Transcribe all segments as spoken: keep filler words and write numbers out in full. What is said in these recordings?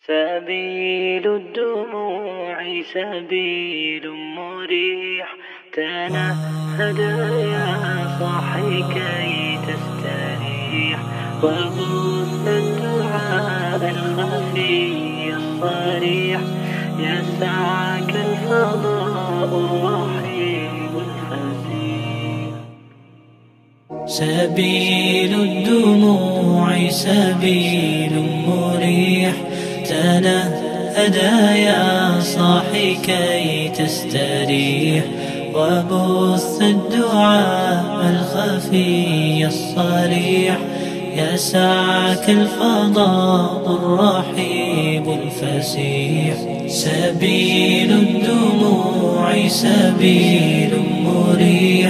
سبيل الدموع سبيل مريح، تنهد يا صاحي كي تستريح، وبث الدعاء الخفي الصريح، يسعك الفضاء الرحيم الفسيح. سبيل الدموع سبيل مريح، تنهد يا صاحي كي تستريح، وبث الدعاء الخفي الصريح، يسعك الفضاء الرحيب الفسيح. سبيل الدموع سبيل مريح،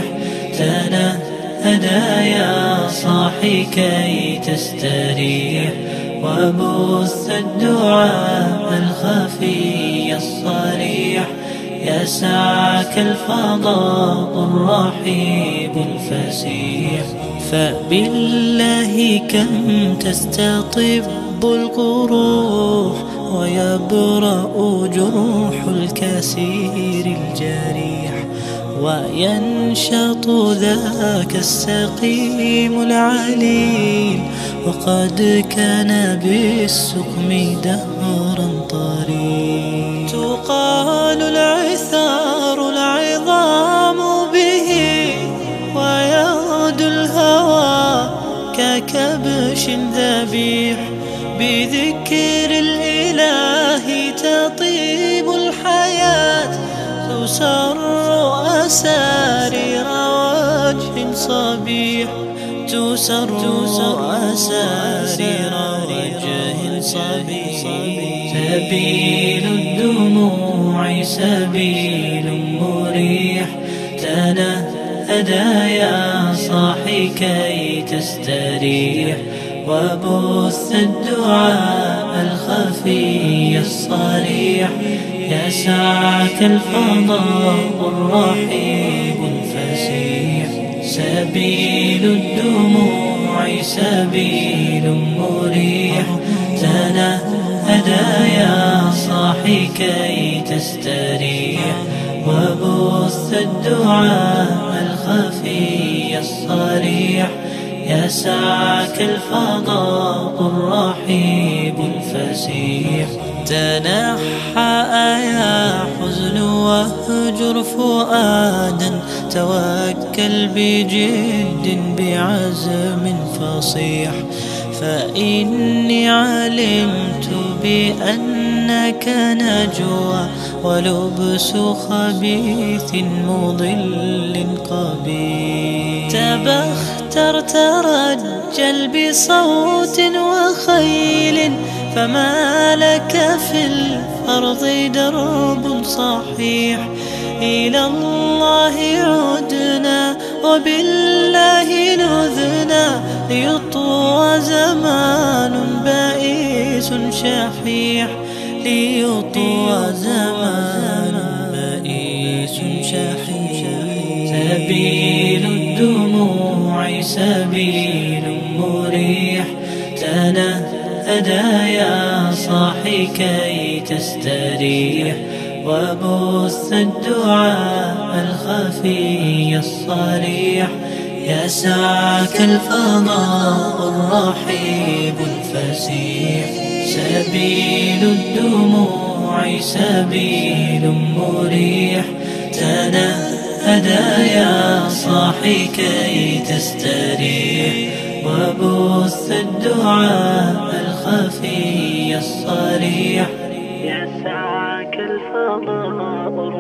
تنهد يا صاحي كي تستريح، وبث الدعاء الخفي الصريح، يسعك الفضاء الرحيب الفسيح. فبالله كم تستطب القروح، ويبرأ جروح الكسير الجريح، وينشط ذاك السقيم العليل، وقد كان بالسقم دهرا طريق. تقال العثار العظام به، ويغدو الهوى ككبش ذبيح، بذكر الإله تطيب الحياة، تسر أسارير وجه صبيح، تسر أسارير وجه صبيح. سبيل الدموع سبيل مريح، تنهد يا صاحي كي تستريح، وبث الدعاء الخفي الصريح، يسعك الفضاء الرحيب الفسيح. سبيل الدموع سبيل مريح، تنهد يا صاحي كي تستريح، وبث الدعاء الخفي الصريح، يسعك الفضاء الرحيب الفسيح. تنحى يا حزن واهجر فؤادا، توكل بجد بعزم فصيح، فإني علمت بأنك نجوى، ولبس خبيث مضل قبيح. تبختر ترجل بصوت وخيل، فما لك في الأرض درب صحيح. إلى الله عدنا وبالله نذنا، ليطوى زمان بائس شحيح، ليطوى زمان بائس شحيح. سبيل الدموع سبيل مريح، تنهد يا صاحي كي تستريح، وبث الدعاء الخفي الصريح، يسعك الفضاء الرحيب الفسيح. سبيل الدموع سبيل مريح، تنهد يا صاحي كي تستريح، وبث الدعاء الخفي الصريح، يسعك الفضاء